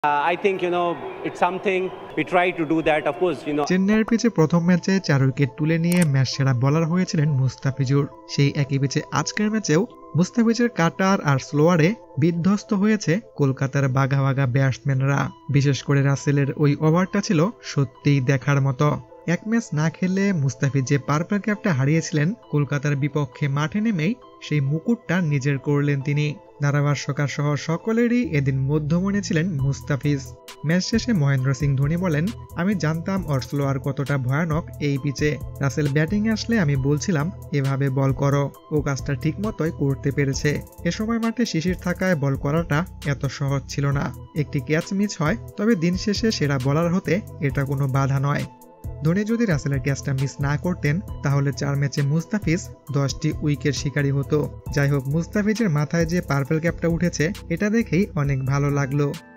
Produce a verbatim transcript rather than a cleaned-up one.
Uh, I think you know it's something we try to do that, of course, you know. চেন্নাইয়ের পিচে প্রথম ম্যাচে চার wicket তুলে নিয়ে ম্যাচ সেরা বোলার হয়েছিলেন মুস্তাফিজুর। সেই একই পিচে আজকের ম্যাচেও মুস্তাফিজের কাটার আর স্লোয়ারে বিধ্বস্ত হয়েছে কলকাতার বাঘা বাঘা ব্যাটসম্যানরা। বিশেষ করে রাসেলের ওই ওভারটা ছিল সত্যিই দেখার মতো। এক ম্যাচ না খেলে মুস্তাফিজ যে পার্পল ক্যাপটা হারিয়েছিলেন কলকাতার বিপক্ষে মাঠে নেমেই সেই মুকুটটা নিজের করলেন তিনি। ধারাভাষ্যকার সহ সকলেরই এদিন মধ্যমণি ছিলেন মুস্তাফিজ। ম্যাচ শেষে মহেন্দ্র সিং ধোনি বলেন, আমি জানতাম ওর স্লোয়ার কতটা ভয়ানক এই পিচে। রাসেল ব্যাটিং আসলে আমি বলছিলাম এভাবে বল করো, ও কাজটা ঠিক মতোই করতে পেরেছে। এ সময় মাঠে শিশির থাকায় বল করাটা এত সহজ ছিল না। একটি ক্যাচ মিস হয়, তবে দিন শেষে সেরা বোলার হতে এটা কোনো বাধা নয়। ধোনি যদি রাসেলের ক্যাচটা মিস না করতেন তাহলে চার ম্যাচে মুস্তাফিজ দশটি উইকেট শিকারী হতো। যাই হোক, মুস্তাফিজের মাথায় যে পার্পল ক্যাপটা উঠেছে এটা দেখেই অনেক ভালো লাগলো।